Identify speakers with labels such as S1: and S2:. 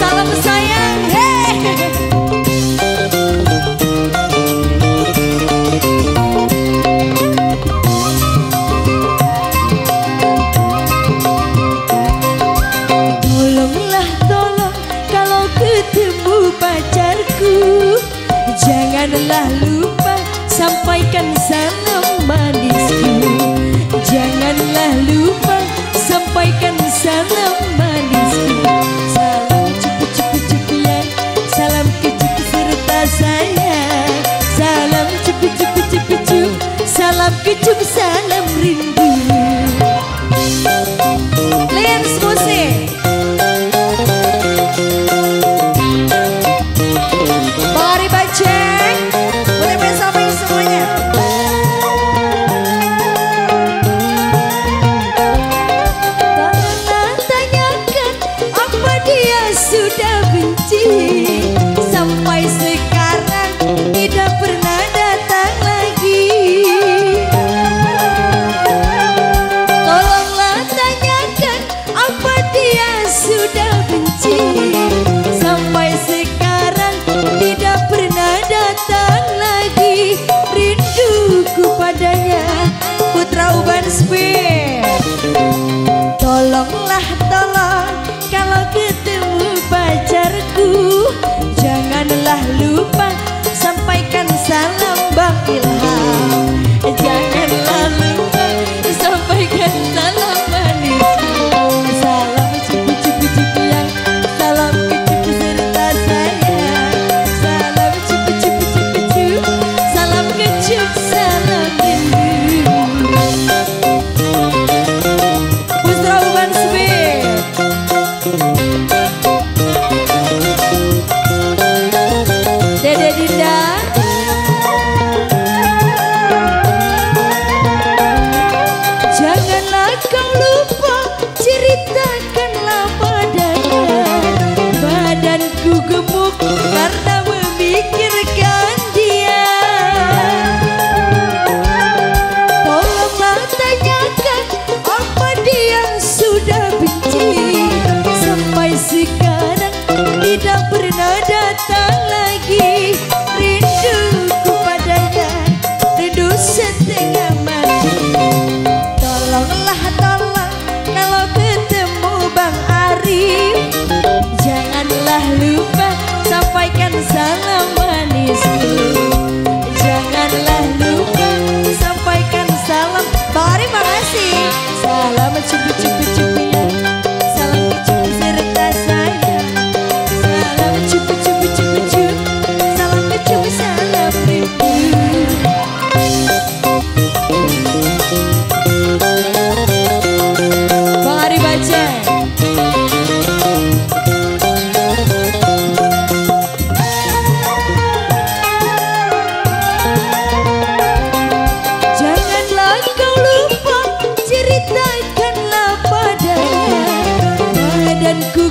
S1: Salam sayang, tolonglah tolong kalau ketemu pacarku, janganlah lupa sampaikan salam manisku. Janganlah lupa sampaikan salam manisku. Salam cupu-cupu-cupian, salam kecup serta sayang. Salam cupu-cupu-cupu-cup, salam kecup, salam rindu. Lihat musik. Mari baceng, boleh bersama semuanya. Sudah benci sampai sekarang tidak pernah datang lagi. Tolonglah tanyakan apa dia sudah benci sampai sekarang tidak pernah datang lagi. Rinduku padanya Putra Uban Spear. Tolonglah tolong kalau ketemu pacarku, janganlah lupa sampaikan salam Bang Ilham. Janganlah lupa sampaikan salam manisku. Salam cupu-cupu-cupian, salam kecup serta sayang. Salam cupu-cupu-cupu-cup, salam kecup, salam rindu. Putra Uban Spear. Dede Dinda, janganlah kau lupa ceritakanlah padanya. Badanku gemuk karena memikirkan dia. Tolonglah tanyakan apa dia sudah benci sampai sekarang tidak pernah datang lagi. Rinduku padanya rindu setengah mati. Tolonglah tolong kalau ketemu Bang Arif, janganlah lupa sampaikan salam manisku. Janganlah lupa sampaikan salam. Bang Arif makasih. Salam cupu-cupu-cupian, salam kecup serta sayang. Salam cupu-cupu-cupu-cup, salam kecup, salam rindu. Bang Ari baca. Janganlah kau lupa ceritakanlah padanya. Badanku